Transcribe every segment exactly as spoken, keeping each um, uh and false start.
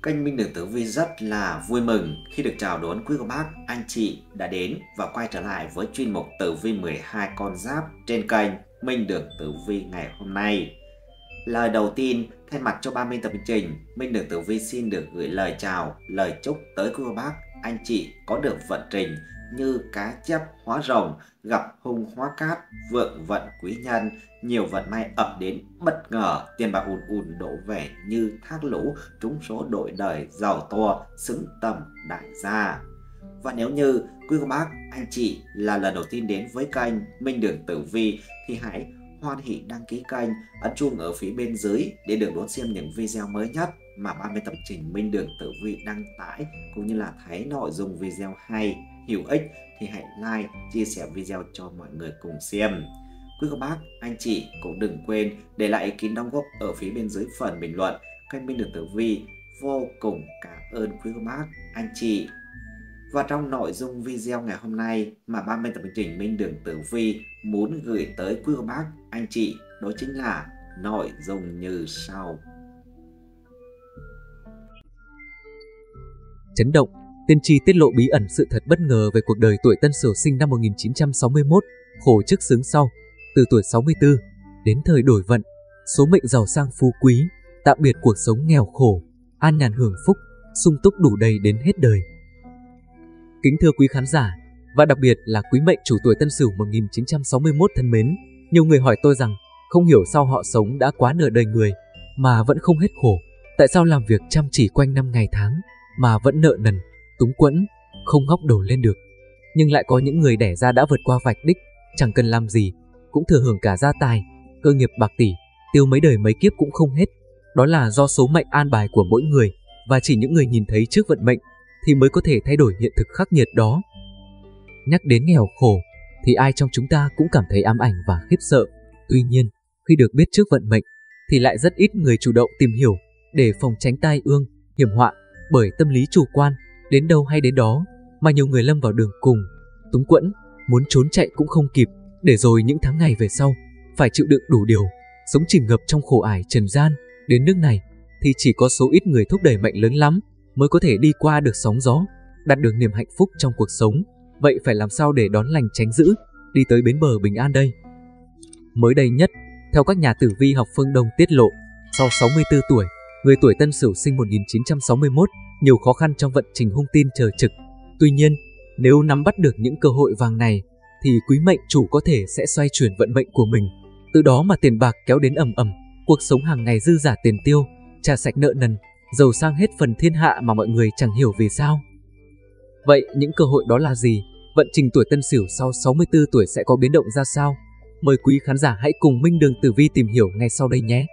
Kênh Minh Đường Tử Vi rất là vui mừng khi được chào đón quý cô bác, anh chị đã đến và quay trở lại với chuyên mục Tử Vi mười hai con giáp trên kênh Minh Đường Tử Vi ngày hôm nay. Lời đầu tiên, thay mặt cho ban biên tập chương trình, Minh Đường Tử Vi xin được gửi lời chào, lời chúc tới quý cô bác, anh chị có được vận trình như cá chép hóa rồng, gặp hung hóa cát, vượng vận quý nhân, nhiều vận may ập đến bất ngờ, tiền bạc ùn ùn đổ về như thác lũ, trúng số đổi đời, giàu to, xứng tầm đại gia. Và nếu như quý cô bác, anh chị là lần đầu tiên đến với kênh Minh Đường Tử Vi thì hãy hoan hỷ đăng ký kênh, ấn chuông ở phía bên dưới để được đón xem những video mới nhất mà ban biên tập trình Minh Đường Tử Vi đăng tải, cũng như là thấy nội dung video hay, hữu ích thì hãy like, chia sẻ video cho mọi người cùng xem. Quý cô bác, anh chị cũng đừng quên để lại ý kiến đóng góp ở phía bên dưới phần bình luận. Kênh Minh Đường Tử Vi vô cùng cảm ơn quý cô bác, anh chị. Và trong nội dung video ngày hôm nay mà ban biên tập chương trình Minh Đường Tử Vi muốn gửi tới quý cô bác, anh chị, đó chính là nội dung như sau. Chấn động, tiên tri tiết lộ bí ẩn sự thật bất ngờ về cuộc đời tuổi Tân Sửu sinh năm một nghìn chín trăm sáu mươi mốt, khổ trước sướng sau. Từ tuổi sáu mươi tư đến thời đổi vận, số mệnh giàu sang phú quý, tạm biệt cuộc sống nghèo khổ, an nhàn hưởng phúc, sung túc đủ đầy đến hết đời. Kính thưa quý khán giả, và đặc biệt là quý mệnh chủ tuổi Tân Sửu một nghìn chín trăm sáu mươi mốt thân mến, nhiều người hỏi tôi rằng không hiểu sao họ sống đã quá nửa đời người mà vẫn không hết khổ, tại sao làm việc chăm chỉ quanh năm ngày tháng mà vẫn nợ nần, túng quẫn, không ngóc đầu lên được. Nhưng lại có những người đẻ ra đã vượt qua vạch đích, chẳng cần làm gì cũng thừa hưởng cả gia tài, cơ nghiệp bạc tỷ, tiêu mấy đời mấy kiếp cũng không hết. Đó là do số mệnh an bài của mỗi người, và chỉ những người nhìn thấy trước vận mệnh thì mới có thể thay đổi hiện thực khắc nghiệt đó. Nhắc đến nghèo khổ thì ai trong chúng ta cũng cảm thấy ám ảnh và khiếp sợ. Tuy nhiên, khi được biết trước vận mệnh thì lại rất ít người chủ động tìm hiểu để phòng tránh tai ương, hiểm họa, bởi tâm lý chủ quan, đến đâu hay đến đó, mà nhiều người lâm vào đường cùng, túng quẫn, muốn trốn chạy cũng không kịp, để rồi những tháng ngày về sau phải chịu đựng đủ điều, sống chìm ngập trong khổ ải trần gian. Đến nước này thì chỉ có số ít người thúc đẩy mệnh lớn lắm mới có thể đi qua được sóng gió, đạt được niềm hạnh phúc trong cuộc sống. Vậy phải làm sao để đón lành tránh dữ, đi tới bến bờ bình an đây? Mới đây nhất, theo các nhà tử vi học phương Đông tiết lộ, sau sáu mươi tư tuổi, người tuổi Tân Sửu sinh một nghìn chín trăm sáu mươi mốt, nhiều khó khăn trong vận trình hung tin chờ trực. Tuy nhiên, nếu nắm bắt được những cơ hội vàng này, thì quý mệnh chủ có thể sẽ xoay chuyển vận mệnh của mình. Từ đó mà tiền bạc kéo đến ầm ầm, cuộc sống hàng ngày dư giả tiền tiêu, trả sạch nợ nần, giàu sang hết phần thiên hạ mà mọi người chẳng hiểu vì sao. Vậy những cơ hội đó là gì? Vận trình tuổi Tân Sửu sau sáu mươi tư tuổi sẽ có biến động ra sao? Mời quý khán giả hãy cùng Minh Đường Tử Vi tìm hiểu ngay sau đây nhé.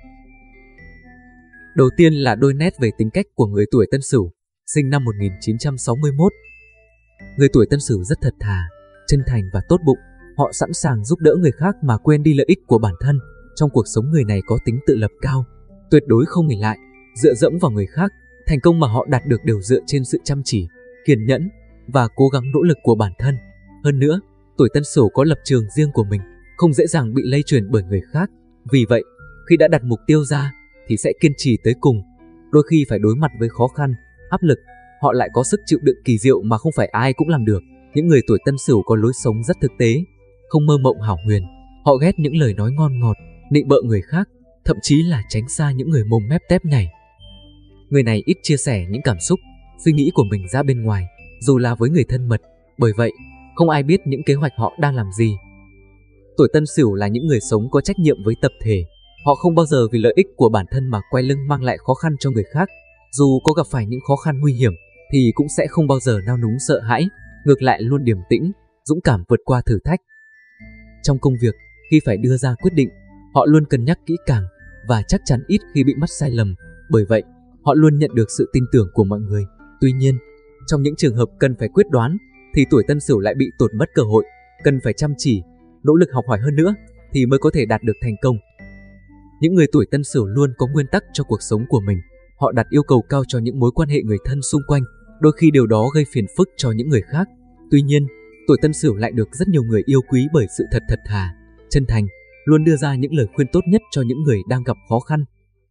Đầu tiên là đôi nét về tính cách của người tuổi Tân Sửu, sinh năm một nghìn chín trăm sáu mươi mốt. Người tuổi Tân Sửu rất thật thà, chân thành và tốt bụng. Họ sẵn sàng giúp đỡ người khác mà quên đi lợi ích của bản thân. Trong cuộc sống, người này có tính tự lập cao, tuyệt đối không nghỉ lại, dựa dẫm vào người khác. Thành công mà họ đạt được đều dựa trên sự chăm chỉ, kiên nhẫn và cố gắng nỗ lực của bản thân. Hơn nữa, tuổi Tân Sửu có lập trường riêng của mình, không dễ dàng bị lay truyền bởi người khác. Vì vậy, khi đã đặt mục tiêu ra thì sẽ kiên trì tới cùng. Đôi khi phải đối mặt với khó khăn, áp lực, họ lại có sức chịu đựng kỳ diệu mà không phải ai cũng làm được. Những người tuổi Tân Sửu có lối sống rất thực tế, không mơ mộng hão huyền. Họ ghét những lời nói ngon ngọt, nịnh bợ người khác, thậm chí là tránh xa những người mồm mép tép nhảy. Người này ít chia sẻ những cảm xúc, suy nghĩ của mình ra bên ngoài, dù là với người thân mật. Bởi vậy, không ai biết những kế hoạch họ đang làm gì. Tuổi Tân Sửu là những người sống có trách nhiệm với tập thể. Họ không bao giờ vì lợi ích của bản thân mà quay lưng mang lại khó khăn cho người khác. Dù có gặp phải những khó khăn nguy hiểm thì cũng sẽ không bao giờ nao núng sợ hãi, ngược lại luôn điềm tĩnh, dũng cảm vượt qua thử thách. Trong công việc, khi phải đưa ra quyết định, họ luôn cân nhắc kỹ càng và chắc chắn ít khi bị mắc sai lầm. Bởi vậy, họ luôn nhận được sự tin tưởng của mọi người. Tuy nhiên, trong những trường hợp cần phải quyết đoán thì tuổi Tân Sửu lại bị tổn mất cơ hội. Cần phải chăm chỉ, nỗ lực học hỏi hơn nữa thì mới có thể đạt được thành công. Những người tuổi Tân Sửu luôn có nguyên tắc cho cuộc sống của mình. Họ đặt yêu cầu cao cho những mối quan hệ người thân xung quanh, đôi khi điều đó gây phiền phức cho những người khác. Tuy nhiên, tuổi Tân Sửu lại được rất nhiều người yêu quý bởi sự thật thật thà, chân thành, luôn đưa ra những lời khuyên tốt nhất cho những người đang gặp khó khăn.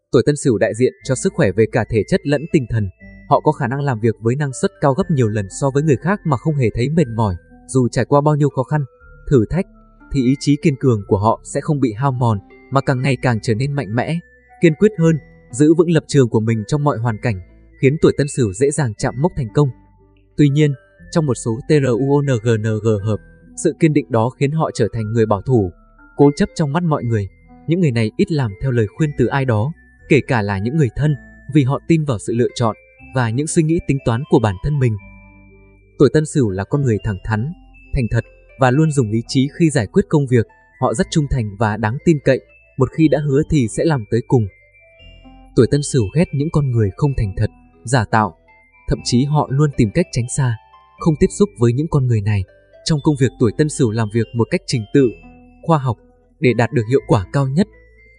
Tuổi Tân Sửu đại diện cho sức khỏe về cả thể chất lẫn tinh thần. Họ có khả năng làm việc với năng suất cao gấp nhiều lần so với người khác mà không hề thấy mệt mỏi. Dù trải qua bao nhiêu khó khăn, thử thách, thì ý chí kiên cường của họ sẽ không bị hao mòn, mà càng ngày càng trở nên mạnh mẽ, kiên quyết hơn, giữ vững lập trường của mình trong mọi hoàn cảnh, khiến tuổi Tân Sửu dễ dàng chạm mốc thành công. Tuy nhiên, trong một số TRUONGNG hợp, sự kiên định đó khiến họ trở thành người bảo thủ, cố chấp trong mắt mọi người. Những người này ít làm theo lời khuyên từ ai đó, kể cả là những người thân, vì họ tin vào sự lựa chọn và những suy nghĩ tính toán của bản thân mình. Tuổi Tân Sửu là con người thẳng thắn, thành thật và luôn dùng lý trí khi giải quyết công việc. Họ rất trung thành và đáng tin cậy, một khi đã hứa thì sẽ làm tới cùng. Tuổi Tân Sửu ghét những con người không thành thật, giả tạo, thậm chí họ luôn tìm cách tránh xa, không tiếp xúc với những con người này. Trong công việc, tuổi Tân Sửu làm việc một cách trình tự, khoa học để đạt được hiệu quả cao nhất.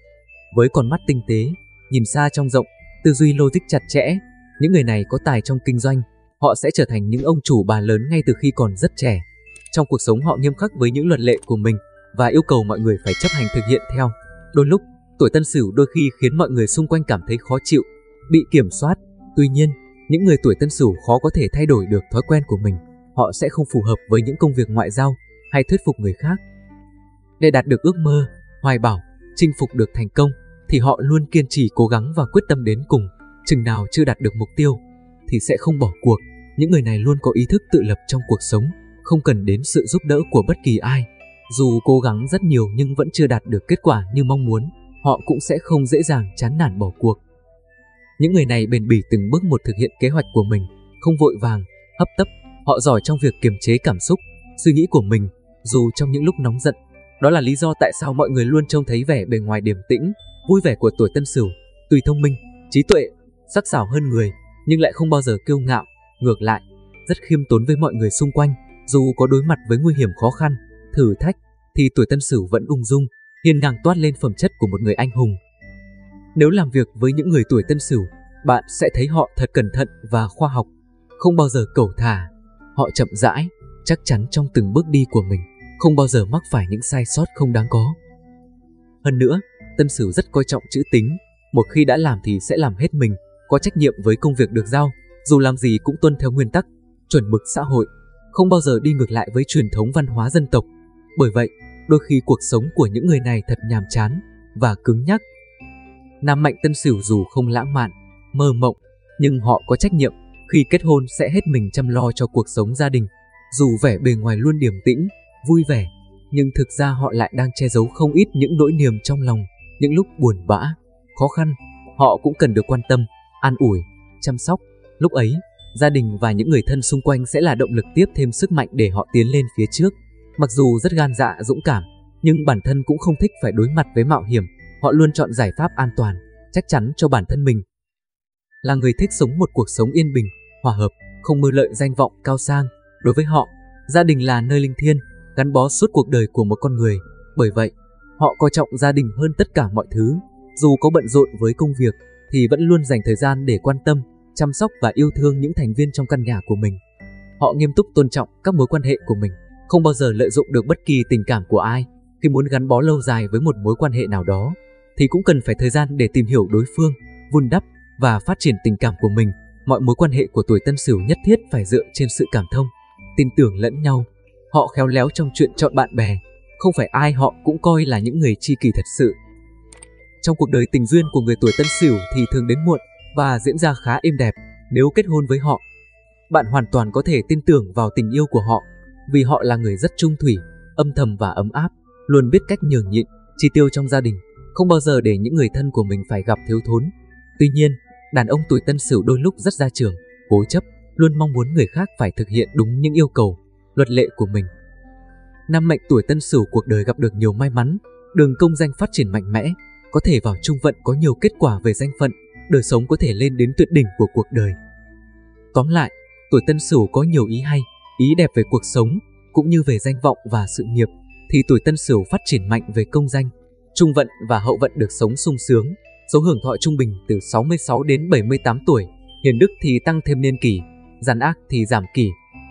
Với con mắt tinh tế, nhìn xa trông rộng, tư duy logic chặt chẽ, những người này có tài trong kinh doanh. Họ sẽ trở thành những ông chủ bà lớn ngay từ khi còn rất trẻ. Trong cuộc sống, họ nghiêm khắc với những luật lệ của mình và yêu cầu mọi người phải chấp hành thực hiện theo. Đôi lúc, tuổi Tân Sửu đôi khi khiến mọi người xung quanh cảm thấy khó chịu, bị kiểm soát. Tuy nhiên, những người tuổi Tân Sửu khó có thể thay đổi được thói quen của mình. Họ sẽ không phù hợp với những công việc ngoại giao hay thuyết phục người khác. Để đạt được ước mơ, hoài bão, chinh phục được thành công, thì họ luôn kiên trì cố gắng và quyết tâm đến cùng. Chừng nào chưa đạt được mục tiêu thì sẽ không bỏ cuộc. Những người này luôn có ý thức tự lập trong cuộc sống, không cần đến sự giúp đỡ của bất kỳ ai. Dù cố gắng rất nhiều nhưng vẫn chưa đạt được kết quả như mong muốn, họ cũng sẽ không dễ dàng chán nản bỏ cuộc. Những người này bền bỉ từng bước một thực hiện kế hoạch của mình, không vội vàng, hấp tấp. Họ giỏi trong việc kiềm chế cảm xúc, suy nghĩ của mình, dù trong những lúc nóng giận. Đó là lý do tại sao mọi người luôn trông thấy vẻ bề ngoài điềm tĩnh, vui vẻ của tuổi Tân Sửu. Tuy thông minh, trí tuệ, sắc sảo hơn người, nhưng lại không bao giờ kiêu ngạo. Ngược lại, rất khiêm tốn với mọi người xung quanh. Dù có đối mặt với nguy hiểm, khó khăn, thử thách, thì tuổi Tân Sửu vẫn ung dung, hiên ngang, toát lên phẩm chất của một người anh hùng. Nếu làm việc với những người tuổi Tân Sửu, bạn sẽ thấy họ thật cẩn thận và khoa học, không bao giờ cẩu thả. Họ chậm rãi, chắc chắn trong từng bước đi của mình, không bao giờ mắc phải những sai sót không đáng có. Hơn nữa, Tân Sửu rất coi trọng chữ tín. Một khi đã làm thì sẽ làm hết mình, có trách nhiệm với công việc được giao. Dù làm gì cũng tuân theo nguyên tắc, chuẩn mực xã hội, không bao giờ đi ngược lại với truyền thống văn hóa dân tộc. Bởi vậy, đôi khi cuộc sống của những người này thật nhàm chán và cứng nhắc. Nam mệnh Tân Sửu dù không lãng mạn, mơ mộng, nhưng họ có trách nhiệm. Khi kết hôn sẽ hết mình chăm lo cho cuộc sống gia đình. Dù vẻ bề ngoài luôn điềm tĩnh, vui vẻ, nhưng thực ra họ lại đang che giấu không ít những nỗi niềm trong lòng. Những lúc buồn bã, khó khăn, họ cũng cần được quan tâm, an ủi, chăm sóc. Lúc ấy, gia đình và những người thân xung quanh sẽ là động lực tiếp thêm sức mạnh để họ tiến lên phía trước. Mặc dù rất gan dạ dũng cảm, nhưng bản thân cũng không thích phải đối mặt với mạo hiểm. Họ luôn chọn giải pháp an toàn, chắc chắn cho bản thân mình. Là người thích sống một cuộc sống yên bình, hòa hợp, không mơ lợi danh vọng cao sang. Đối với họ, gia đình là nơi linh thiêng, gắn bó suốt cuộc đời của một con người. Bởi vậy, họ coi trọng gia đình hơn tất cả mọi thứ. Dù có bận rộn với công việc, thì vẫn luôn dành thời gian để quan tâm, chăm sóc và yêu thương những thành viên trong căn nhà của mình. Họ nghiêm túc tôn trọng các mối quan hệ của mình, không bao giờ lợi dụng được bất kỳ tình cảm của ai. Khi muốn gắn bó lâu dài với một mối quan hệ nào đó, thì cũng cần phải thời gian để tìm hiểu đối phương, vun đắp và phát triển tình cảm của mình. Mọi mối quan hệ của tuổi Tân Sửu nhất thiết phải dựa trên sự cảm thông, tin tưởng lẫn nhau. Họ khéo léo trong chuyện chọn bạn bè, không phải ai họ cũng coi là những người tri kỷ thật sự. Trong cuộc đời tình duyên của người tuổi Tân Sửu thì thường đến muộn và diễn ra khá êm đẹp. Nếu kết hôn với họ, bạn hoàn toàn có thể tin tưởng vào tình yêu của họ, vì họ là người rất trung thủy, âm thầm và ấm áp, luôn biết cách nhường nhịn, chi tiêu trong gia đình, không bao giờ để những người thân của mình phải gặp thiếu thốn. Tuy nhiên, đàn ông tuổi Tân Sửu đôi lúc rất gia trưởng, cố chấp, luôn mong muốn người khác phải thực hiện đúng những yêu cầu, luật lệ của mình. Nam mệnh tuổi Tân Sửu cuộc đời gặp được nhiều may mắn, đường công danh phát triển mạnh mẽ, có thể vào trung vận có nhiều kết quả về danh phận, đời sống có thể lên đến tuyệt đỉnh của cuộc đời. Tóm lại, tuổi Tân Sửu có nhiều ý hay, ý đẹp về cuộc sống, cũng như về danh vọng và sự nghiệp, thì tuổi Tân Sửu phát triển mạnh về công danh, trung vận và hậu vận được sống sung sướng. Số hưởng thọ trung bình từ sáu mươi sáu đến bảy mươi tám tuổi, hiền đức thì tăng thêm niên kỷ, gian ác thì giảm kỷ.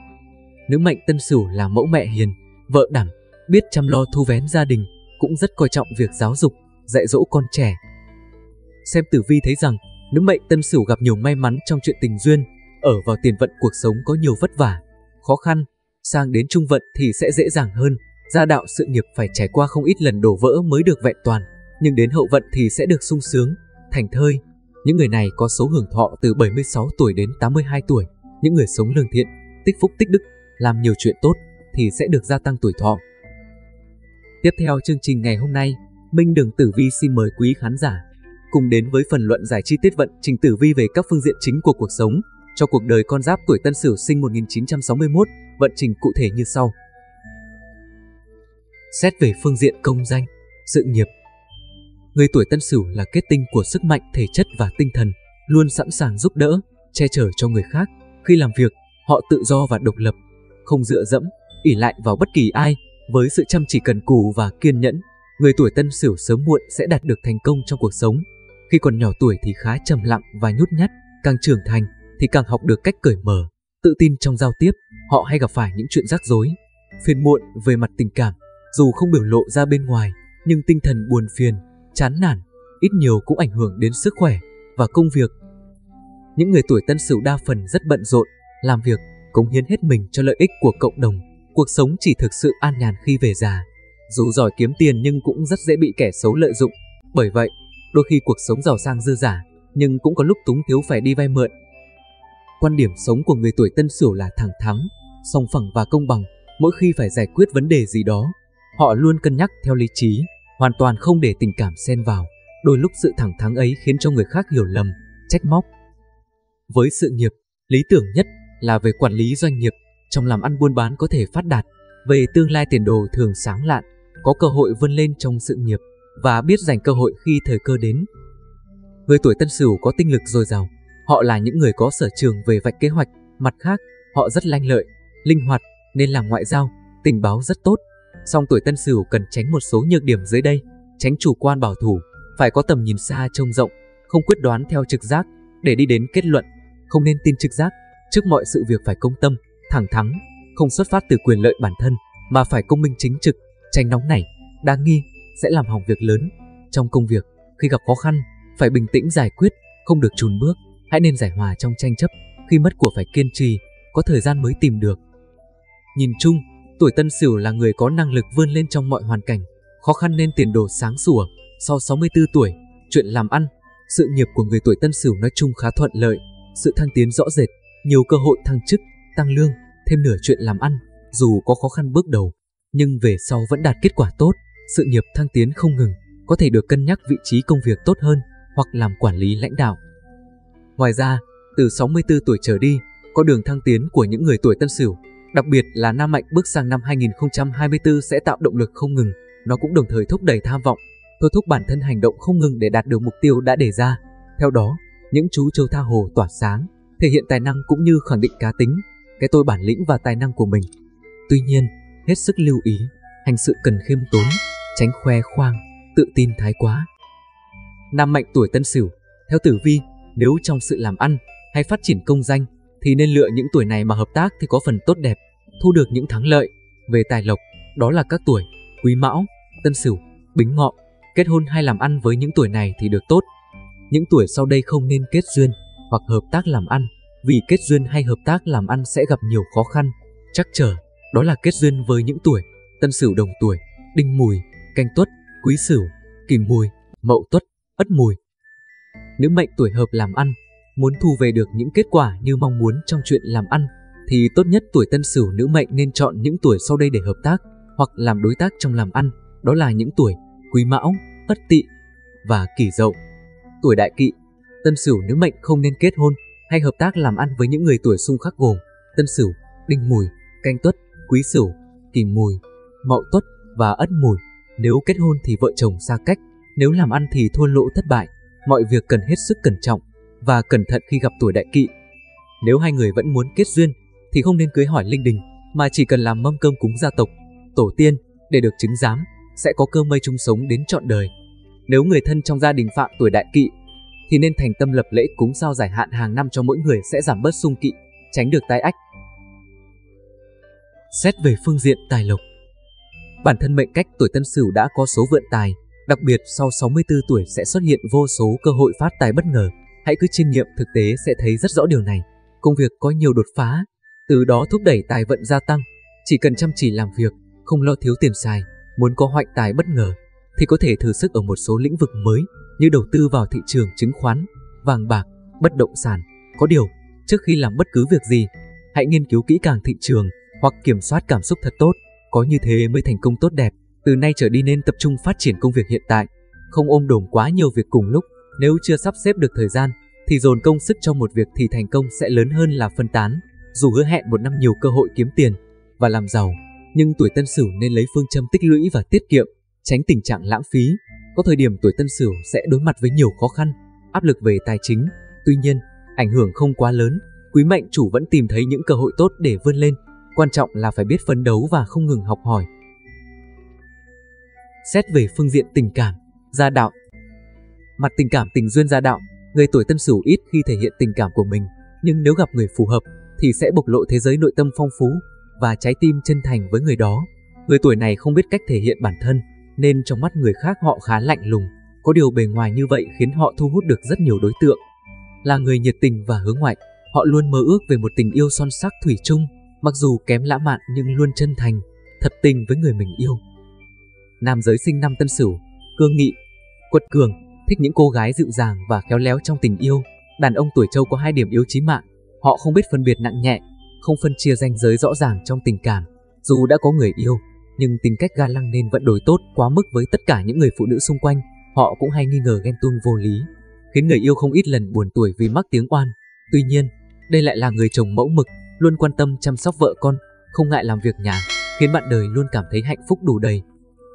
Nữ mệnh Tân Sửu là mẫu mẹ hiền, vợ đảm, biết chăm lo thu vén gia đình, cũng rất coi trọng việc giáo dục, dạy dỗ con trẻ. xem tử vi thấy rằng nữ mệnh Tân Sửu gặp nhiều may mắn trong chuyện tình duyên, ở vào tiền vận cuộc sống có nhiều vất vả, khó khăn, sang đến trung vận thì sẽ dễ dàng hơn. Gia đạo sự nghiệp phải trải qua không ít lần đổ vỡ mới được vẹn toàn, nhưng đến hậu vận thì sẽ được sung sướng, thành thơi. Những người này có số hưởng thọ từ bảy mươi sáu tuổi đến tám mươi hai tuổi. Những người sống lương thiện, tích phúc tích đức, làm nhiều chuyện tốt thì sẽ được gia tăng tuổi thọ. Tiếp theo chương trình ngày hôm nay, Minh Đường Tử Vi xin mời quý khán giả cùng đến với phần luận giải chi tiết vận trình tử vi về các phương diện chính của cuộc sống cho cuộc đời con giáp tuổi Tân Sửu sinh một nghìn chín trăm sáu mươi mốt, vận trình cụ thể như sau. Xét về phương diện công danh, sự nghiệp. Người tuổi Tân Sửu là kết tinh của sức mạnh thể chất và tinh thần, luôn sẵn sàng giúp đỡ, che chở cho người khác. Khi làm việc, họ tự do và độc lập, không dựa dẫm, ỷ lại vào bất kỳ ai. Với sự chăm chỉ cần cù và kiên nhẫn, người tuổi Tân Sửu sớm muộn sẽ đạt được thành công trong cuộc sống. Khi còn nhỏ tuổi thì khá trầm lặng và nhút nhát, càng trưởng thành thì càng học được cách cởi mở, tự tin trong giao tiếp. Họ hay gặp phải những chuyện rắc rối, phiền muộn về mặt tình cảm, dù không biểu lộ ra bên ngoài, nhưng tinh thần buồn phiền, chán nản, ít nhiều cũng ảnh hưởng đến sức khỏe và công việc. Những người tuổi Tân Sửu đa phần rất bận rộn, làm việc, cống hiến hết mình cho lợi ích của cộng đồng. Cuộc sống chỉ thực sự an nhàn khi về già. Dù giỏi kiếm tiền nhưng cũng rất dễ bị kẻ xấu lợi dụng. Bởi vậy, đôi khi cuộc sống giàu sang dư dả, nhưng cũng có lúc túng thiếu phải đi vay mượn. Quan điểm sống của người tuổi Tân Sửu là thẳng thắn, song phẳng và công bằng. Mỗi khi phải giải quyết vấn đề gì đó, họ luôn cân nhắc theo lý trí, hoàn toàn không để tình cảm xen vào. Đôi lúc sự thẳng thắn ấy khiến cho người khác hiểu lầm, trách móc. Với sự nghiệp, lý tưởng nhất là về quản lý doanh nghiệp. Trong làm ăn buôn bán có thể phát đạt, về tương lai tiền đồ thường sáng lạn, có cơ hội vươn lên trong sự nghiệp và biết dành cơ hội khi thời cơ đến. Người tuổi Tân Sửu có tinh lực dồi dào, họ là những người có sở trường về vạch kế hoạch. Mặt khác, họ rất lanh lợi, linh hoạt nên làm ngoại giao, tình báo rất tốt. Song tuổi Tân Sửu cần tránh một số nhược điểm dưới đây: tránh chủ quan bảo thủ, phải có tầm nhìn xa trông rộng, không quyết đoán theo trực giác để đi đến kết luận, không nên tin trực giác. Trước mọi sự việc phải công tâm, thẳng thắn, không xuất phát từ quyền lợi bản thân mà phải công minh chính trực, tránh nóng nảy, đa nghi sẽ làm hỏng việc lớn. Trong công việc, khi gặp khó khăn, phải bình tĩnh giải quyết, không được chùn bước, hãy nên giải hòa trong tranh chấp. Khi mất của phải kiên trì, có thời gian mới tìm được. Nhìn chung, tuổi Tân Sửu là người có năng lực vươn lên trong mọi hoàn cảnh, khó khăn nên tiền đồ sáng sủa. Sau sáu mươi tư tuổi, chuyện làm ăn, sự nghiệp của người tuổi Tân Sửu nói chung khá thuận lợi, sự thăng tiến rõ rệt, nhiều cơ hội thăng chức, tăng lương. Thêm nửa chuyện làm ăn, dù có khó khăn bước đầu, nhưng về sau vẫn đạt kết quả tốt, sự nghiệp thăng tiến không ngừng, có thể được cân nhắc vị trí công việc tốt hơn hoặc làm quản lý lãnh đạo. Ngoài ra, từ sáu mươi tư tuổi trở đi, có đường thăng tiến của những người tuổi Tân Sửu, đặc biệt là nam mệnh bước sang năm hai nghìn không trăm hai mươi tư sẽ tạo động lực không ngừng. Nó cũng đồng thời thúc đẩy tham vọng, thôi thúc bản thân hành động không ngừng để đạt được mục tiêu đã đề ra. Theo đó, những chú trâu tha hồ tỏa sáng, thể hiện tài năng cũng như khẳng định cá tính, cái tôi bản lĩnh và tài năng của mình. Tuy nhiên, hết sức lưu ý, hành sự cần khiêm tốn, tránh khoe khoang, tự tin thái quá. Nam mệnh tuổi Tân Sửu, theo tử vi, nếu trong sự làm ăn hay phát triển công danh thì nên lựa những tuổi này mà hợp tác thì có phần tốt đẹp, thu được những thắng lợi. Về tài lộc, đó là các tuổi Quý Mão, Tân Sửu, Bính Ngọ. Kết hôn hay làm ăn với những tuổi này thì được tốt. Những tuổi sau đây không nên kết duyên hoặc hợp tác làm ăn, vì kết duyên hay hợp tác làm ăn sẽ gặp nhiều khó khăn, trắc trở. Đó là kết duyên với những tuổi Tân Sửu đồng tuổi Đinh Mùi, Canh Tuất, Quý Sửu, Kỷ Mùi, Mậu Tuất, Ất Mùi. Nữ mệnh tuổi hợp làm ăn, muốn thu về được những kết quả như mong muốn trong chuyện làm ăn thì tốt nhất tuổi Tân Sửu nữ mệnh nên chọn những tuổi sau đây để hợp tác hoặc làm đối tác trong làm ăn, đó là những tuổi Quý Mão, Ất Tỵ và Kỷ Dậu. Tuổi Đại Kỵ, Tân Sửu nữ mệnh không nên kết hôn hay hợp tác làm ăn với những người tuổi xung khắc gồm Tân Sửu, Đinh Mùi, Canh Tuất, Quý Sửu, Kỷ Mùi, Mậu Tuất và Ất Mùi. Nếu kết hôn thì vợ chồng xa cách, nếu làm ăn thì thua lỗ thất bại. Mọi việc cần hết sức cẩn trọng và cẩn thận khi gặp tuổi Đại Kỵ. Nếu hai người vẫn muốn kết duyên thì không nên cưới hỏi linh đình, mà chỉ cần làm mâm cơm cúng gia tộc, tổ tiên để được chứng giám, sẽ có cơ may chung sống đến trọn đời. Nếu người thân trong gia đình phạm tuổi Đại Kỵ thì nên thành tâm lập lễ cúng sao giải hạn hàng năm cho mỗi người sẽ giảm bớt xung kỵ, tránh được tai ách. Xét về phương diện tài lộc, bản thân mệnh cách tuổi Tân Sửu đã có số vượng tài, Đặc biệt sau sáu mươi tư tuổi sẽ xuất hiện vô số cơ hội phát tài bất ngờ. Hãy cứ chiêm nghiệm thực tế sẽ thấy rất rõ điều này. Công việc có nhiều đột phá, từ đó thúc đẩy tài vận gia tăng. Chỉ cần chăm chỉ làm việc, không lo thiếu tiền xài, muốn có hoạch tài bất ngờ thì có thể thử sức ở một số lĩnh vực mới như đầu tư vào thị trường chứng khoán, vàng bạc, bất động sản. Có điều, trước khi làm bất cứ việc gì, hãy nghiên cứu kỹ càng thị trường hoặc kiểm soát cảm xúc thật tốt, có như thế mới thành công tốt đẹp. Từ nay trở đi nên tập trung phát triển công việc hiện tại, không ôm đồm quá nhiều việc cùng lúc. Nếu chưa sắp xếp được thời gian thì dồn công sức cho một việc thì thành công sẽ lớn hơn là phân tán. Dù hứa hẹn một năm nhiều cơ hội kiếm tiền và làm giàu, nhưng tuổi Tân Sửu nên lấy phương châm tích lũy và tiết kiệm, tránh tình trạng lãng phí. Có thời điểm tuổi Tân Sửu sẽ đối mặt với nhiều khó khăn, áp lực về tài chính. Tuy nhiên, ảnh hưởng không quá lớn, quý mệnh chủ vẫn tìm thấy những cơ hội tốt để vươn lên. Quan trọng là phải biết phấn đấu và không ngừng học hỏi. Xét về phương diện tình cảm, gia đạo. Mặt tình cảm tình duyên gia đạo, người tuổi Tân Sửu ít khi thể hiện tình cảm của mình, nhưng nếu gặp người phù hợp thì sẽ bộc lộ thế giới nội tâm phong phú và trái tim chân thành với người đó. Người tuổi này không biết cách thể hiện bản thân, nên trong mắt người khác họ khá lạnh lùng. Có điều bề ngoài như vậy khiến họ thu hút được rất nhiều đối tượng. Là người nhiệt tình và hướng ngoại, họ luôn mơ ước về một tình yêu son sắc thủy chung, mặc dù kém lãng mạn nhưng luôn chân thành, thật tình với người mình yêu. Nam giới sinh năm Tân Sửu, cương nghị, quật cường, thích những cô gái dịu dàng và khéo léo trong tình yêu. Đàn ông tuổi Trâu có hai điểm yếu chí mạng, họ không biết phân biệt nặng nhẹ, không phân chia ranh giới rõ ràng trong tình cảm. Dù đã có người yêu, nhưng tính cách ga lăng nên vẫn đối tốt quá mức với tất cả những người phụ nữ xung quanh. Họ cũng hay nghi ngờ ghen tuông vô lý, khiến người yêu không ít lần buồn tuổi vì mắc tiếng oan. Tuy nhiên, đây lại là người chồng mẫu mực, luôn quan tâm chăm sóc vợ con, không ngại làm việc nhà, khiến bạn đời luôn cảm thấy hạnh phúc đủ đầy.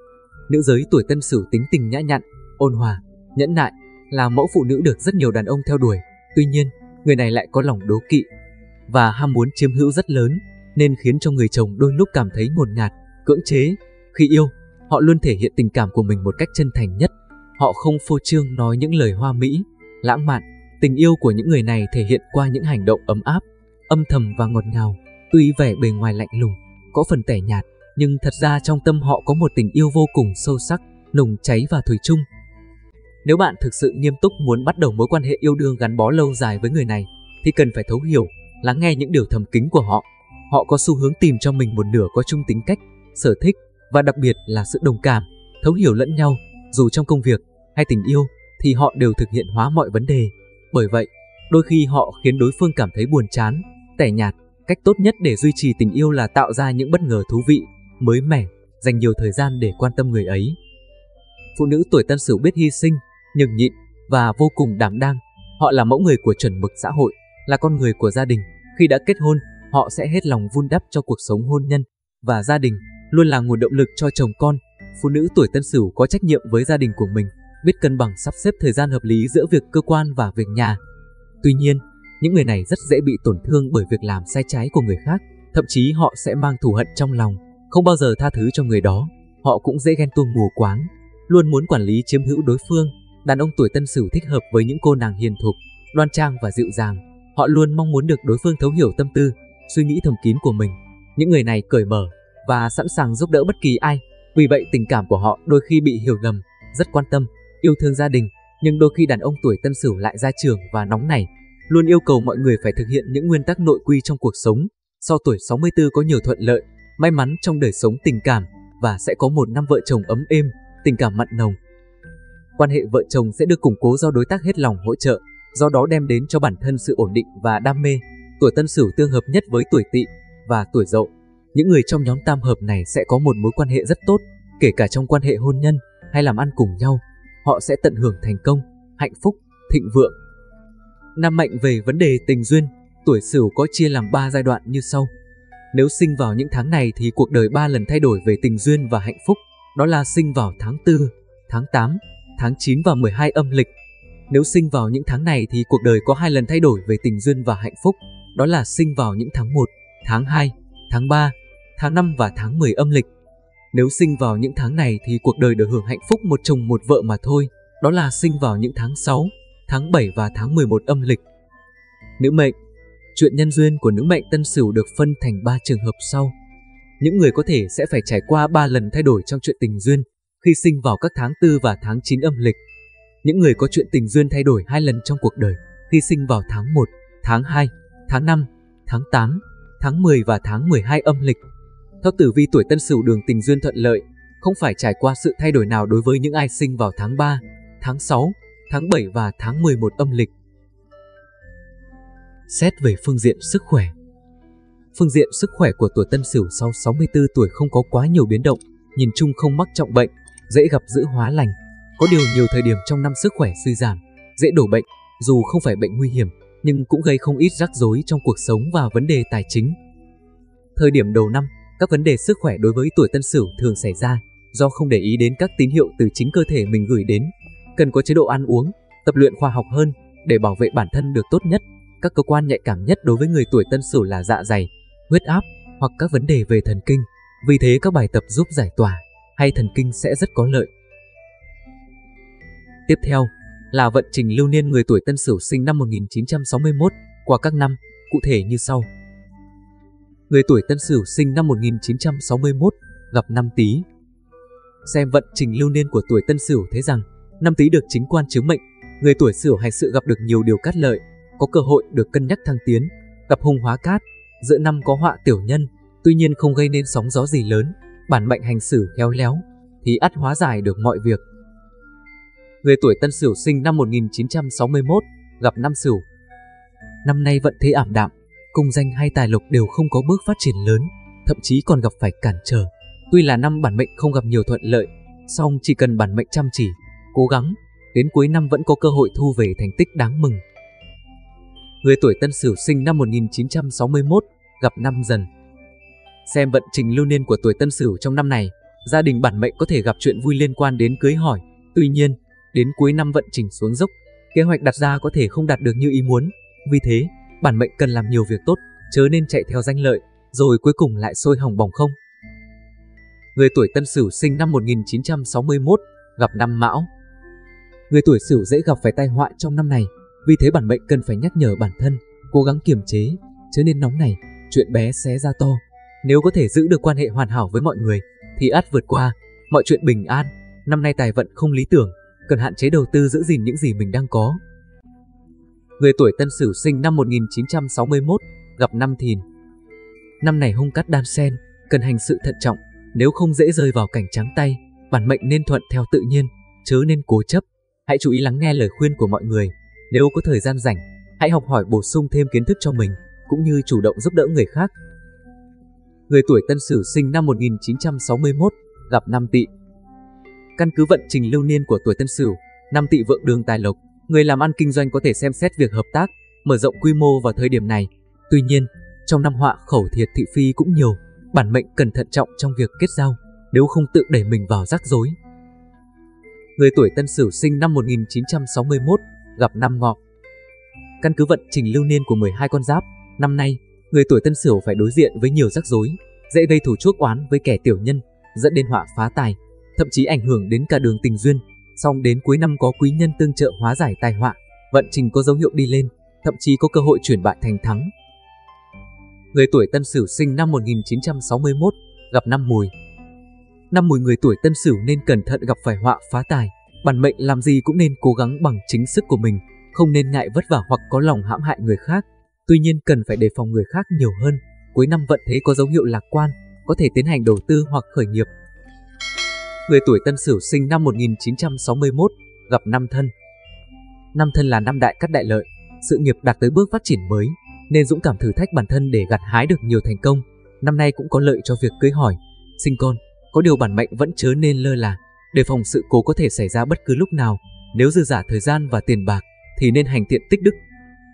Nữ giới tuổi Tân Sửu tính tình nhã nhặn, ôn hòa, nhẫn nại, là mẫu phụ nữ được rất nhiều đàn ông theo đuổi. Tuy nhiên, người này lại có lòng đố kỵ và ham muốn chiếm hữu rất lớn, nên khiến cho người chồng đôi lúc cảm thấy ngột ngạt, cưỡng chế. Khi yêu, họ luôn thể hiện tình cảm của mình một cách chân thành nhất. Họ không phô trương nói những lời hoa mỹ, lãng mạn. Tình yêu của những người này thể hiện qua những hành động ấm áp, âm thầm và ngọt ngào. Tuy vẻ bề ngoài lạnh lùng, có phần tẻ nhạt, nhưng thật ra trong tâm họ có một tình yêu vô cùng sâu sắc, nồng cháy và thủy chung. Nếu bạn thực sự nghiêm túc muốn bắt đầu mối quan hệ yêu đương gắn bó lâu dài với người này, thì cần phải thấu hiểu, lắng nghe những điều thầm kín của họ. Họ có xu hướng tìm cho mình một nửa có chung tính cách, sở thích và đặc biệt là sự đồng cảm, thấu hiểu lẫn nhau. Dù trong công việc hay tình yêu thì họ đều thực hiện hóa mọi vấn đề. Bởi vậy, đôi khi họ khiến đối phương cảm thấy buồn chán, tẻ nhạt. Cách tốt nhất để duy trì tình yêu là tạo ra những bất ngờ thú vị, mới mẻ, dành nhiều thời gian để quan tâm người ấy. Phụ nữ tuổi Tân Sửu biết hy sinh, nhường nhịn và vô cùng đảm đang. Họ là mẫu người của chuẩn mực xã hội, là con người của gia đình. Khi đã kết hôn, họ sẽ hết lòng vun đắp cho cuộc sống hôn nhân và gia đình, luôn là nguồn động lực cho chồng con. Phụ nữ tuổi Tân Sửu có trách nhiệm với gia đình của mình, biết cân bằng sắp xếp thời gian hợp lý giữa việc cơ quan và việc nhà. Tuy nhiên, những người này rất dễ bị tổn thương bởi việc làm sai trái của người khác, thậm chí họ sẽ mang thù hận trong lòng, không bao giờ tha thứ cho người đó. Họ cũng dễ ghen tuông mù quáng, luôn muốn quản lý chiếm hữu đối phương. Đàn ông tuổi Tân Sửu thích hợp với những cô nàng hiền thục, đoan trang và dịu dàng. Họ luôn mong muốn được đối phương thấu hiểu tâm tư, suy nghĩ thầm kín của mình. Những người này cởi mở và sẵn sàng giúp đỡ bất kỳ ai. Vì vậy tình cảm của họ đôi khi bị hiểu lầm, rất quan tâm, yêu thương gia đình. Nhưng đôi khi đàn ông tuổi Tân Sửu lại gia trưởng và nóng nảy, luôn yêu cầu mọi người phải thực hiện những nguyên tắc nội quy trong cuộc sống. Sau tuổi sáu mươi tư có nhiều thuận lợi, may mắn trong đời sống tình cảm và sẽ có một năm vợ chồng ấm êm, tình cảm mặn nồng. Quan hệ vợ chồng sẽ được củng cố do đối tác hết lòng hỗ trợ, do đó đem đến cho bản thân sự ổn định và đam mê. Tuổi Tân Sửu tương hợp nhất với tuổi Tỵ và tuổi Dậu. Những người trong nhóm tam hợp này sẽ có một mối quan hệ rất tốt, kể cả trong quan hệ hôn nhân hay làm ăn cùng nhau. Họ sẽ tận hưởng thành công, hạnh phúc, thịnh vượng. Năm mệnh về vấn đề tình duyên, tuổi Sửu có chia làm ba giai đoạn như sau. Nếu sinh vào những tháng này thì cuộc đời ba lần thay đổi về tình duyên và hạnh phúc, đó là sinh vào tháng tư, tháng tám, tháng chín và mười hai âm lịch. Nếu sinh vào những tháng này thì cuộc đời có hai lần thay đổi về tình duyên và hạnh phúc, đó là sinh vào những tháng một, tháng hai, tháng ba, tháng năm và tháng mười âm lịch. Nếu sinh vào những tháng này thì cuộc đời được hưởng hạnh phúc một chồng một vợ mà thôi, đó là sinh vào những tháng sáu, tháng bảy và tháng mười một âm lịch. Nữ mệnh. Chuyện nhân duyên của nữ mệnh Tân Sửu được phân thành ba trường hợp sau. Những người có thể sẽ phải trải qua ba lần thay đổi trong chuyện tình duyên. khi sinh vào các tháng tư và tháng chín âm lịch. Những người có chuyện tình duyên thay đổi hai lần trong cuộc đời khi sinh vào tháng một, tháng hai, tháng năm, tháng tám, tháng mười và tháng mười hai âm lịch. Theo tử vi tuổi Tân Sửu, đường tình duyên thuận lợi, không phải trải qua sự thay đổi nào đối với những ai sinh vào tháng ba, tháng sáu, tháng bảy và tháng mười một âm lịch. Xét về phương diện sức khỏe. Phương diện sức khỏe của tuổi Tân Sửu sau sáu mươi tư tuổi không có quá nhiều biến động, nhìn chung không mắc trọng bệnh, dễ gặp dữ hóa lành. Có điều nhiều thời điểm trong năm sức khỏe suy giảm, dễ đổ bệnh, dù không phải bệnh nguy hiểm, nhưng cũng gây không ít rắc rối trong cuộc sống và vấn đề tài chính. Thời điểm đầu năm, các vấn đề sức khỏe đối với tuổi Tân Sửu thường xảy ra do không để ý đến các tín hiệu từ chính cơ thể mình gửi đến. Cần có chế độ ăn uống, tập luyện khoa học hơn để bảo vệ bản thân được tốt nhất. Các cơ quan nhạy cảm nhất đối với người tuổi Tân Sửu là dạ dày, huyết áp hoặc các vấn đề về thần kinh. Vì thế các bài tập giúp giải tỏa hay thần kinh sẽ rất có lợi. Tiếp theo là vận trình lưu niên người tuổi Tân Sửu sinh năm một nghìn chín trăm sáu mươi mốt qua các năm, cụ thể như sau. Người tuổi Tân Sửu sinh năm một nghìn chín trăm sáu mươi mốt gặp năm Tý. Xem vận trình lưu niên của tuổi Tân Sửu thấy rằng năm Tý được chính quan chiếu mệnh, người tuổi Sửu hành sự gặp được nhiều điều cát lợi, có cơ hội được cân nhắc thăng tiến, gặp hung hóa cát. Giữa năm có họa tiểu nhân, tuy nhiên không gây nên sóng gió gì lớn, bản mệnh hành xử khéo léo thì ắt hóa giải được mọi việc. Người tuổi Tân Sửu sinh năm một nghìn chín trăm sáu mươi mốt gặp năm Sửu. Năm nay vận thế ảm đạm, công danh hay tài lộc đều không có bước phát triển lớn, thậm chí còn gặp phải cản trở. Tuy là năm bản mệnh không gặp nhiều thuận lợi, song chỉ cần bản mệnh chăm chỉ, cố gắng, đến cuối năm vẫn có cơ hội thu về thành tích đáng mừng. Người tuổi Tân Sửu sinh năm một nghìn chín trăm sáu mươi mốt gặp năm Dần. Xem vận trình lưu niên của tuổi Tân Sửu trong năm này, gia đình bản mệnh có thể gặp chuyện vui liên quan đến cưới hỏi. Tuy nhiên, đến cuối năm vận trình xuống dốc, kế hoạch đặt ra có thể không đạt được như ý muốn. Vì thế, bản mệnh cần làm nhiều việc tốt, chớ nên chạy theo danh lợi, rồi cuối cùng lại sôi hỏng bỏng không. Người tuổi Tân Sửu sinh năm một nghìn chín trăm sáu mươi mốt gặp năm Mão. Người tuổi Sửu dễ gặp phải tai họa trong năm này, vì thế bản mệnh cần phải nhắc nhở bản thân, cố gắng kiềm chế, chớ nên nóng nảy, chuyện bé xé ra to. Nếu có thể giữ được quan hệ hoàn hảo với mọi người, thì ắt vượt qua mọi chuyện bình an. Năm nay tài vận không lý tưởng, cần hạn chế đầu tư, giữ gìn những gì mình đang có. Người tuổi Tân Sửu sinh năm một nghìn chín trăm sáu mươi mốt gặp năm Thìn. Năm này hung cát đan xen, cần hành sự thận trọng, nếu không dễ rơi vào cảnh trắng tay. Bản mệnh nên thuận theo tự nhiên, chớ nên cố chấp. Hãy chú ý lắng nghe lời khuyên của mọi người. Nếu có thời gian rảnh, hãy học hỏi bổ sung thêm kiến thức cho mình, cũng như chủ động giúp đỡ người khác. Người tuổi Tân Sửu sinh năm một nghìn chín trăm sáu mươi mốt gặp năm Tỵ. Căn cứ vận trình lưu niên của tuổi Tân Sửu, năm Tỵ vượng đường tài lộc, người làm ăn kinh doanh có thể xem xét việc hợp tác, mở rộng quy mô vào thời điểm này. Tuy nhiên, trong năm họa khẩu thiệt thị phi cũng nhiều, bản mệnh cần thận trọng trong việc kết giao, nếu không tự đẩy mình vào rắc rối. Người tuổi Tân Sửu sinh năm một nghìn chín trăm sáu mươi mốt gặp năm Ngọ. Căn cứ vận trình lưu niên của mười hai con giáp, năm nay, người tuổi Tân Sửu phải đối diện với nhiều rắc rối, dễ gây thù chuốc oán với kẻ tiểu nhân, dẫn đến họa phá tài, thậm chí ảnh hưởng đến cả đường tình duyên. Song đến cuối năm có quý nhân tương trợ hóa giải tai họa, vận trình có dấu hiệu đi lên, thậm chí có cơ hội chuyển bại thành thắng. Người tuổi Tân Sửu sinh năm một nghìn chín trăm sáu mươi mốt gặp năm Mùi. Năm Mùi, người tuổi Tân Sửu nên cẩn thận gặp phải họa phá tài. Bản mệnh làm gì cũng nên cố gắng bằng chính sức của mình, không nên ngại vất vả hoặc có lòng hãm hại người khác. Tuy nhiên cần phải đề phòng người khác nhiều hơn. Cuối năm vận thế có dấu hiệu lạc quan, có thể tiến hành đầu tư hoặc khởi nghiệp. Người tuổi Tân Sửu sinh năm một nghìn chín trăm sáu mươi mốt gặp năm Thân. Năm Thân là năm đại cát đại lợi, sự nghiệp đạt tới bước phát triển mới, nên dũng cảm thử thách bản thân để gặt hái được nhiều thành công. Năm nay cũng có lợi cho việc cưới hỏi, sinh con, có điều bản mệnh vẫn chớ nên lơ là, đề phòng sự cố có thể xảy ra bất cứ lúc nào. Nếu dư dả thời gian và tiền bạc thì nên hành thiện tích đức.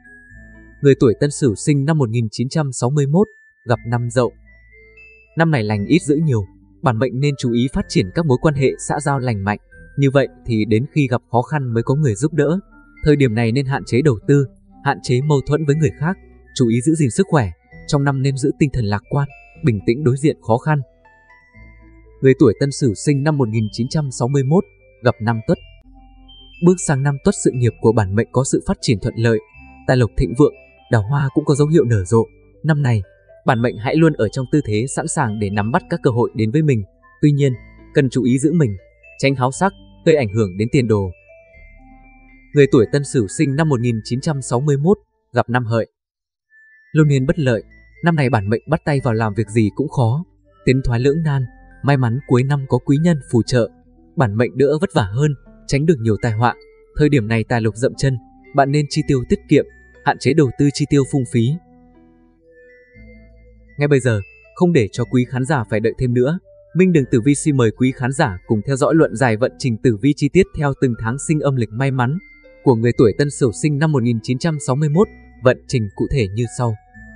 Người tuổi Tân Sửu sinh năm một nghìn chín trăm sáu mươi mốt gặp năm Dậu. Năm này lành ít dữ nhiều, bản mệnh nên chú ý phát triển các mối quan hệ xã giao lành mạnh, như vậy thì đến khi gặp khó khăn mới có người giúp đỡ. Thời điểm này nên hạn chế đầu tư, hạn chế mâu thuẫn với người khác, chú ý giữ gìn sức khỏe. Trong năm nên giữ tinh thần lạc quan, bình tĩnh đối diện khó khăn. Người tuổi Tân Sửu sinh năm một nghìn chín trăm sáu mươi mốt gặp năm Tuất. Bước sang năm Tuất, sự nghiệp của bản mệnh có sự phát triển thuận lợi, tài lộc thịnh vượng, đào hoa cũng có dấu hiệu nở rộ. Năm này, bản mệnh hãy luôn ở trong tư thế sẵn sàng để nắm bắt các cơ hội đến với mình. Tuy nhiên, cần chú ý giữ mình, tránh háo sắc, gây ảnh hưởng đến tiền đồ. Người tuổi Tân Sửu sinh năm một nghìn chín trăm sáu mươi mốt, gặp năm Hợi. Lưu niên bất lợi, năm này bản mệnh bắt tay vào làm việc gì cũng khó, tiến thoái lưỡng nan. May mắn cuối năm có quý nhân phù trợ, bản mệnh đỡ vất vả hơn, tránh được nhiều tai họa. Thời điểm này tài lộc dậm chân, bạn nên chi tiêu tiết kiệm, hạn chế đầu tư chi tiêu phung phí. Ngay bây giờ, không để cho quý khán giả phải đợi thêm nữa, Minh Đường Tử Vi xin mời quý khán giả cùng theo dõi luận giải vận trình tử vi chi tiết theo từng tháng sinh âm lịch may mắn của người tuổi Tân Sửu sinh năm một nghìn chín trăm sáu mươi mốt, vận trình cụ thể như sau.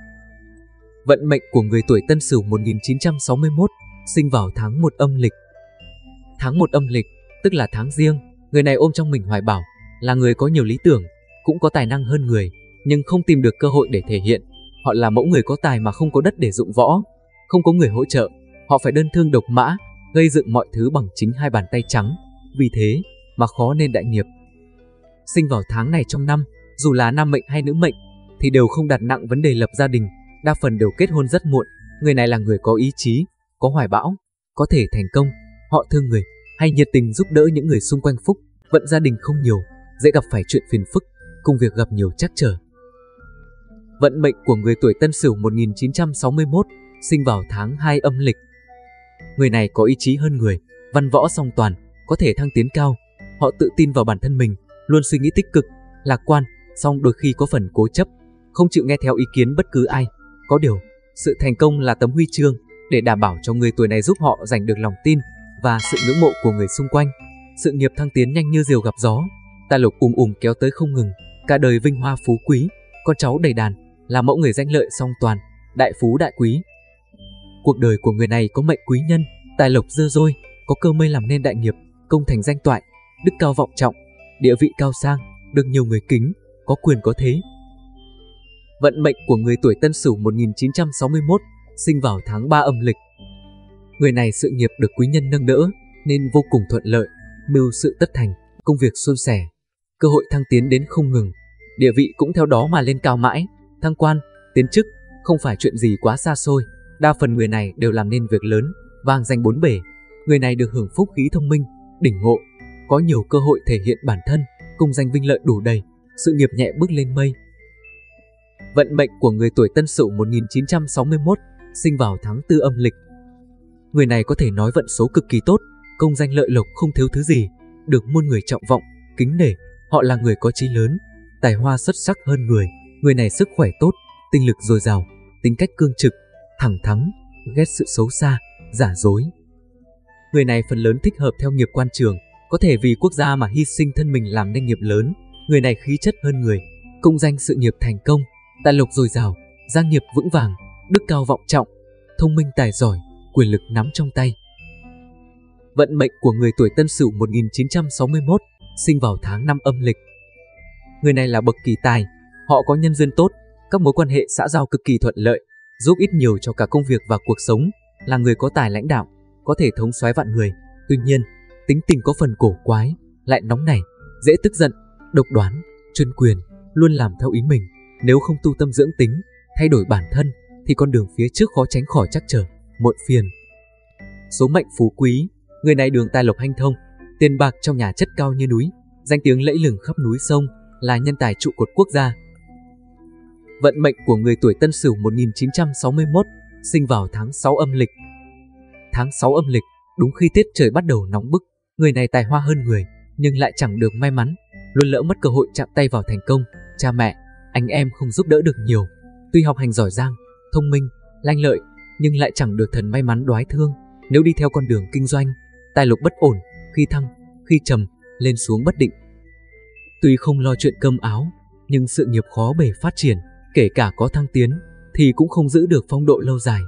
Vận mệnh của người tuổi Tân Sửu một nghìn chín trăm sáu mươi mốt, sinh vào tháng một âm lịch. Tháng một âm lịch, tức là tháng Giêng, người này ôm trong mình hoài bão, là người có nhiều lý tưởng, cũng có tài năng hơn người, nhưng không tìm được cơ hội để thể hiện. Họ là mẫu người có tài mà không có đất để dụng võ, không có người hỗ trợ, họ phải đơn thương độc mã, gây dựng mọi thứ bằng chính hai bàn tay trắng, vì thế mà khó nên đại nghiệp. Sinh vào tháng này trong năm, dù là nam mệnh hay nữ mệnh, thì đều không đặt nặng vấn đề lập gia đình, đa phần đều kết hôn rất muộn. Người này là người có ý chí, có hoài bão, có thể thành công, họ thương người, hay nhiệt tình giúp đỡ những người xung quanh phúc. Vận gia đình không nhiều, dễ gặp phải chuyện phiền phức, công việc gặp nhiều trắc trở. Vận mệnh của người tuổi Tân Sửu một nghìn chín trăm sáu mươi mốt, sinh vào tháng hai âm lịch. Người này có ý chí hơn người, văn võ song toàn, có thể thăng tiến cao. Họ tự tin vào bản thân mình, luôn suy nghĩ tích cực, lạc quan, song đôi khi có phần cố chấp, không chịu nghe theo ý kiến bất cứ ai. Có điều, sự thành công là tấm huy chương để đảm bảo cho người tuổi này, giúp họ giành được lòng tin và sự ngưỡng mộ của người xung quanh. Sự nghiệp thăng tiến nhanh như diều gặp gió, tài lộc ùm ùm kéo tới không ngừng, cả đời vinh hoa phú quý, con cháu đầy đàn, là mẫu người danh lợi song toàn, đại phú đại quý. Cuộc đời của người này có mệnh quý nhân, tài lộc dư dôi, có cơ may làm nên đại nghiệp, công thành danh toại, đức cao vọng trọng, địa vị cao sang, được nhiều người kính, có quyền có thế. Vận mệnh của người tuổi Tân Sửu một nghìn chín trăm sáu mươi mốt, sinh vào tháng ba âm lịch. Người này sự nghiệp được quý nhân nâng đỡ nên vô cùng thuận lợi, mưu sự tất thành, công việc suôn sẻ, cơ hội thăng tiến đến không ngừng, địa vị cũng theo đó mà lên cao mãi, thăng quan, tiến chức không phải chuyện gì quá xa xôi. Đa phần người này đều làm nên việc lớn, vang danh bốn bể. Người này được hưởng phúc khí thông minh, đỉnh ngộ, có nhiều cơ hội thể hiện bản thân, công danh vinh lợi đủ đầy, sự nghiệp nhẹ bước lên mây. Vận mệnh của người tuổi Tân Sửu một nghìn chín trăm sáu mươi mốt, sinh vào tháng tư âm lịch. Người này có thể nói vận số cực kỳ tốt, công danh lợi lộc không thiếu thứ gì, được muôn người trọng vọng, kính nể. Họ là người có chí lớn, tài hoa xuất sắc hơn người. Người này sức khỏe tốt, tinh lực dồi dào, tính cách cương trực, thẳng thắn, ghét sự xấu xa, giả dối. Người này phần lớn thích hợp theo nghiệp quan trường, có thể vì quốc gia mà hy sinh thân mình làm nên nghiệp lớn. Người này khí chất hơn người, công danh sự nghiệp thành công, tài lộc dồi dào, gia nghiệp vững vàng, đức cao vọng trọng, thông minh tài giỏi, quyền lực nắm trong tay. Vận mệnh của người tuổi Tân Sửu một nghìn chín trăm sáu mươi mốt, sinh vào tháng năm âm lịch. Người này là bậc kỳ tài, họ có nhân duyên tốt, các mối quan hệ xã giao cực kỳ thuận lợi, giúp ích nhiều cho cả công việc và cuộc sống, là người có tài lãnh đạo, có thể thống soái vạn người. Tuy nhiên, tính tình có phần cổ quái, lại nóng nảy, dễ tức giận, độc đoán, chuyên quyền, luôn làm theo ý mình. Nếu không tu tâm dưỡng tính, thay đổi bản thân, thì con đường phía trước khó tránh khỏi trắc trở, muộn phiền. Số mệnh phú quý, người này đường tài lộc hanh thông, tiền bạc trong nhà chất cao như núi, danh tiếng lẫy lừng khắp núi sông, là nhân tài trụ cột quốc gia. Vận mệnh của người tuổi Tân Sửu một nghìn chín trăm sáu mươi mốt, sinh vào tháng sáu âm lịch. Tháng sáu âm lịch, đúng khi tiết trời bắt đầu nóng bức, người này tài hoa hơn người, nhưng lại chẳng được may mắn, luôn lỡ mất cơ hội chạm tay vào thành công. Cha mẹ, anh em không giúp đỡ được nhiều. Tuy học hành giỏi giang, thông minh, lanh lợi, nhưng lại chẳng được thần may mắn đoái thương. Nếu đi theo con đường kinh doanh, tài lộc bất ổn, khi thăng, khi trầm, lên xuống bất định. Tuy không lo chuyện cơm áo, nhưng sự nghiệp khó bề phát triển, kể cả có thăng tiến, thì cũng không giữ được phong độ lâu dài.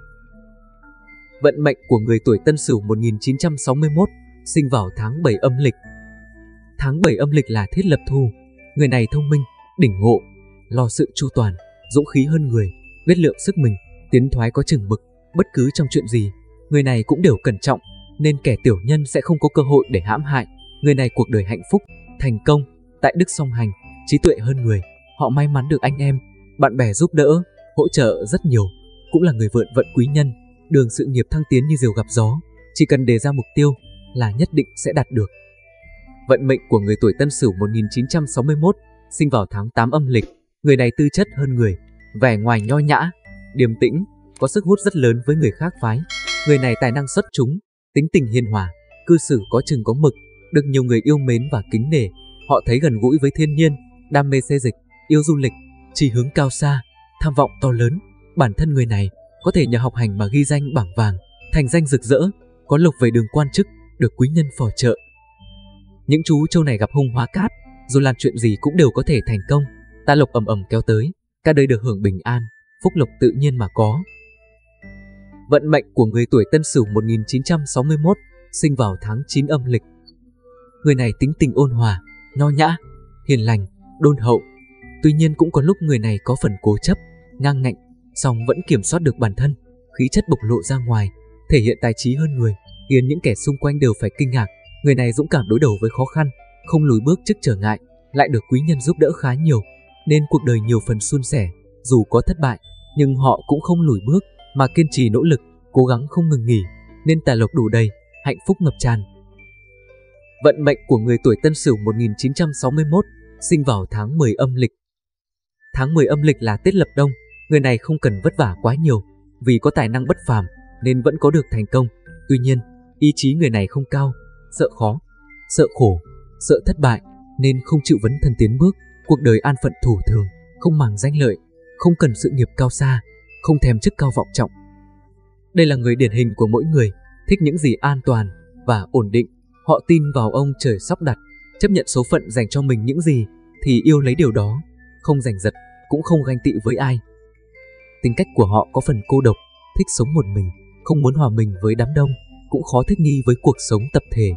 Vận mệnh của người tuổi Tân Sửu một nghìn chín trăm sáu mươi mốt, sinh vào tháng bảy âm lịch. Tháng bảy âm lịch là thiết lập thu, người này thông minh, đỉnh ngộ, lo sự chu toàn, dũng khí hơn người, biết lượng sức mình, tiến thoái có chừng mực. Bất cứ trong chuyện gì, người này cũng đều cẩn trọng, nên kẻ tiểu nhân sẽ không có cơ hội để hãm hại. Người này cuộc đời hạnh phúc, thành công, tại đức song hành, trí tuệ hơn người. Họ may mắn được anh em, bạn bè giúp đỡ, hỗ trợ rất nhiều, cũng là người vượn vận quý nhân, đường sự nghiệp thăng tiến như diều gặp gió. Chỉ cần đề ra mục tiêu, là nhất định sẽ đạt được. Vận mệnh của người tuổi Tân Sửu một nghìn chín trăm sáu mươi mốt, sinh vào tháng tám âm lịch. Người này tư chất hơn người, vẻ ngoài nho nhã, điềm tĩnh, có sức hút rất lớn với người khác phái. Người này tài năng xuất chúng, tính tình hiền hòa, cư xử có chừng có mực, được nhiều người yêu mến và kính nể. Họ thấy gần gũi với thiên nhiên, đam mê xê dịch, yêu du lịch, chí hướng cao xa, tham vọng to lớn. Bản thân người này có thể nhờ học hành mà ghi danh bảng vàng, thành danh rực rỡ, có lộc về đường quan chức, được quý nhân phò trợ. Những chú trâu này gặp hung hóa cát, dù làm chuyện gì cũng đều có thể thành công, tài lộc ầm ầm kéo tới, cả đời được hưởng bình an, phúc lộc tự nhiên mà có. Vận mệnh của người tuổi Tân Sửu một nghìn chín trăm sáu mươi mốt, sinh vào tháng chín âm lịch. Người này tính tình ôn hòa, nho nhã, hiền lành, đôn hậu. Tuy nhiên cũng có lúc người này có phần cố chấp, ngang ngạnh, song vẫn kiểm soát được bản thân, khí chất bộc lộ ra ngoài, thể hiện tài trí hơn người, khiến những kẻ xung quanh đều phải kinh ngạc. Người này dũng cảm đối đầu với khó khăn, không lùi bước trước trở ngại, lại được quý nhân giúp đỡ khá nhiều, nên cuộc đời nhiều phần suôn sẻ. Dù có thất bại, nhưng họ cũng không lùi bước, mà kiên trì nỗ lực, cố gắng không ngừng nghỉ, nên tài lộc đủ đầy, hạnh phúc ngập tràn. Vận mệnh của người tuổi Tân Sửu một nghìn chín trăm sáu mươi mốt, sinh vào tháng mười âm lịch. Tháng mười âm lịch là Tết Lập Đông, người này không cần vất vả quá nhiều, vì có tài năng bất phàm nên vẫn có được thành công. Tuy nhiên, ý chí người này không cao, sợ khó, sợ khổ, sợ thất bại, nên không chịu vấn thân tiến bước, cuộc đời an phận thủ thường, không màng danh lợi, không cần sự nghiệp cao xa, không thèm chức cao vọng trọng. Đây là người điển hình của mỗi người, thích những gì an toàn và ổn định. Họ tin vào ông trời sắp đặt, chấp nhận số phận dành cho mình những gì thì yêu lấy điều đó, không giành giật, cũng không ganh tị với ai. Tính cách của họ có phần cô độc, thích sống một mình, không muốn hòa mình với đám đông, cũng khó thích nghi với cuộc sống tập thể.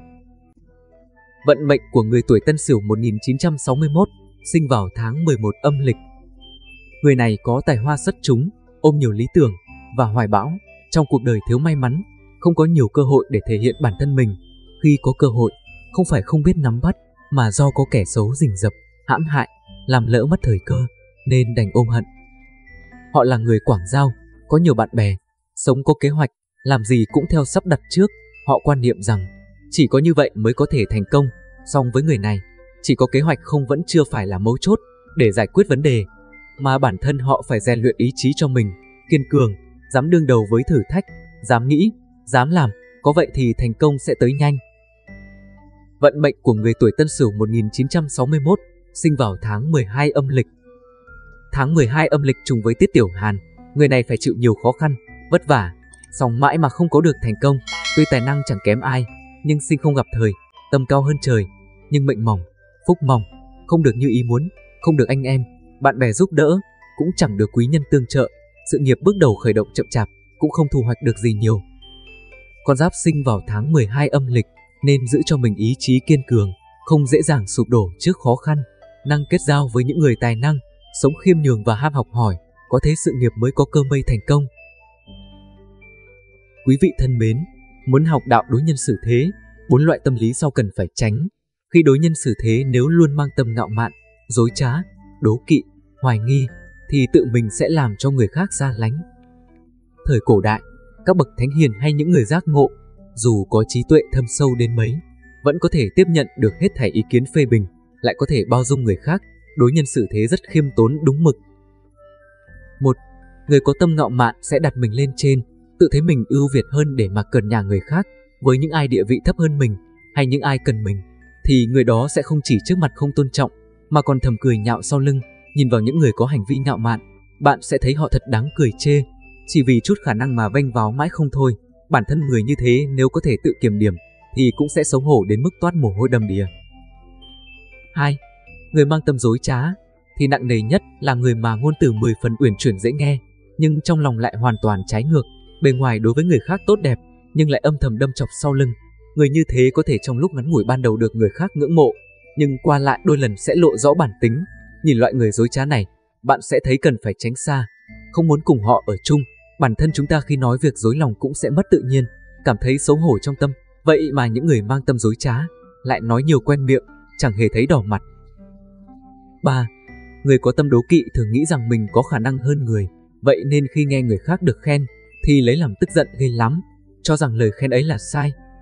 Vận mệnh của người tuổi Tân Sửu một nghìn chín trăm sáu mươi mốt, sinh vào tháng mười một âm lịch. Người này có tài hoa xuất chúng, ôm nhiều lý tưởng và hoài bão. Trong cuộc đời thiếu may mắn, không có nhiều cơ hội để thể hiện bản thân mình. Khi có cơ hội, không phải không biết nắm bắt, mà do có kẻ xấu rình rập, hãm hại, làm lỡ mất thời cơ, nên đành ôm hận. Họ là người quảng giao, có nhiều bạn bè, sống có kế hoạch, làm gì cũng theo sắp đặt trước. Họ quan niệm rằng chỉ có như vậy mới có thể thành công. Song với người này, chỉ có kế hoạch không vẫn chưa phải là mấu chốt để giải quyết vấn đề, mà bản thân họ phải rèn luyện ý chí cho mình, kiên cường, dám đương đầu với thử thách, dám nghĩ, dám làm, có vậy thì thành công sẽ tới nhanh. Vận mệnh của người tuổi Tân Sửu một nghìn chín trăm sáu mươi mốt, sinh vào tháng mười hai âm lịch. Tháng mười hai âm lịch trùng với Tiết Tiểu Hàn, người này phải chịu nhiều khó khăn, vất vả, song mãi mà không có được thành công. Tuy tài năng chẳng kém ai, nhưng sinh không gặp thời, tâm cao hơn trời, nhưng mệnh mỏng, phúc mỏng, không được như ý muốn, không được anh em, bạn bè giúp đỡ, cũng chẳng được quý nhân tương trợ. Sự nghiệp bước đầu khởi động chậm chạp, cũng không thu hoạch được gì nhiều. Con giáp sinh vào tháng mười hai âm lịch, nên giữ cho mình ý chí kiên cường, không dễ dàng sụp đổ trước khó khăn, năng kết giao với những người tài năng, sống khiêm nhường và ham học hỏi, có thế sự nghiệp mới có cơ may thành công. Quý vị thân mến, muốn học đạo đối nhân xử thế, bốn loại tâm lý sau cần phải tránh. Khi đối nhân xử thế nếu luôn mang tâm ngạo mạn, dối trá, đố kỵ, hoài nghi, thì tự mình sẽ làm cho người khác xa lánh. Thời cổ đại, các bậc thánh hiền hay những người giác ngộ, dù có trí tuệ thâm sâu đến mấy, vẫn có thể tiếp nhận được hết thảy ý kiến phê bình, lại có thể bao dung người khác, đối nhân xử thế rất khiêm tốn đúng mực. Một, người có tâm ngạo mạn sẽ đặt mình lên trên, tự thấy mình ưu việt hơn để mà cờn nhả người khác. Với những ai địa vị thấp hơn mình, hay những ai cần mình, thì người đó sẽ không chỉ trước mặt không tôn trọng, mà còn thầm cười nhạo sau lưng. Nhìn vào những người có hành vi ngạo mạn, bạn sẽ thấy họ thật đáng cười chê, chỉ vì chút khả năng mà vênh váo mãi không thôi. Bản thân người như thế nếu có thể tự kiểm điểm, thì cũng sẽ xấu hổ đến mức toát mồ hôi đầm đìa. Hai, người mang tâm dối trá thì nặng nề nhất là người mà ngôn từ mười phần uyển chuyển dễ nghe, nhưng trong lòng lại hoàn toàn trái ngược. Bề ngoài đối với người khác tốt đẹp, nhưng lại âm thầm đâm chọc sau lưng. Người như thế có thể trong lúc ngắn ngủi ban đầu được người khác ngưỡng mộ, nhưng qua lại đôi lần sẽ lộ rõ bản tính. Nhìn loại người dối trá này, bạn sẽ thấy cần phải tránh xa, không muốn cùng họ ở chung. Bản thân chúng ta khi nói việc dối lòng cũng sẽ mất tự nhiên, cảm thấy xấu hổ trong tâm. Vậy mà những người mang tâm dối trá lại nói nhiều quen miệng, chẳng hề thấy đỏ mặt. Ba, người có tâm đố kỵ thường nghĩ rằng mình có khả năng hơn người, vậy nên khi nghe người khác được khen thì lấy làm tức giận ghê lắm, cho rằng lời khen ấy là sai.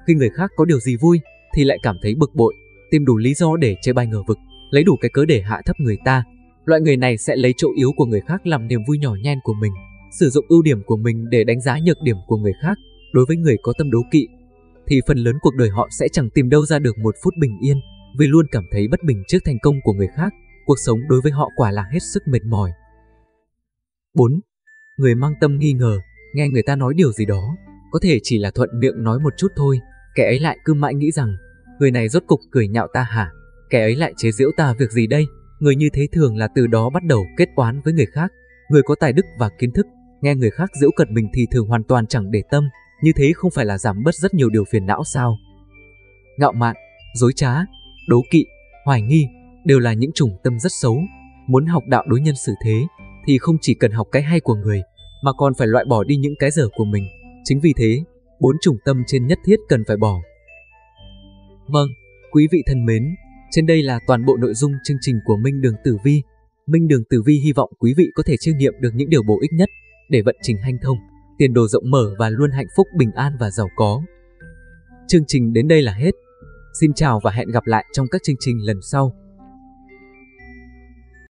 Khi người khác có điều gì vui thì lại cảm thấy bực bội, tìm đủ lý do để chê bai ngờ vực, lấy đủ cái cớ để hạ thấp người ta. Loại người này sẽ lấy chỗ yếu của người khác làm niềm vui nhỏ nhen của mình, sử dụng ưu điểm của mình để đánh giá nhược điểm của người khác. Đối với người có tâm đố kỵ thì phần lớn cuộc đời họ sẽ chẳng tìm đâu ra được một phút bình yên, vì luôn cảm thấy bất bình trước thành công của người khác. Cuộc sống đối với họ quả là hết sức mệt mỏi. bốn. Người mang tâm nghi ngờ, nghe người ta nói điều gì đó, có thể chỉ là thuận miệng nói một chút thôi, kẻ ấy lại cứ mãi nghĩ rằng người này rốt cục cười nhạo ta hả? Kẻ ấy lại chế giễu ta việc gì đây? Người như thế thường là từ đó bắt đầu kết oán với người khác. Người có tài đức và kiến thức, nghe người khác giễu cợt mình thì thường hoàn toàn chẳng để tâm. Như thế không phải là giảm bớt rất nhiều điều phiền não sao? Ngạo mạn, dối trá, đố kỵ, hoài nghi đều là những chủng tâm rất xấu. Muốn học đạo đối nhân xử thế thì không chỉ cần học cái hay của người, mà còn phải loại bỏ đi những cái dở của mình. Chính vì thế, bốn chủng tâm trên nhất thiết cần phải bỏ. Vâng, quý vị thân mến, trên đây là toàn bộ nội dung chương trình của Minh Đường Tử Vi. Minh Đường Tử Vi hy vọng quý vị có thể chiêm nghiệm được những điều bổ ích nhất để vận trình hanh thông, tiền đồ rộng mở và luôn hạnh phúc, bình an và giàu có. Chương trình đến đây là hết. Xin chào và hẹn gặp lại trong các chương trình lần sau.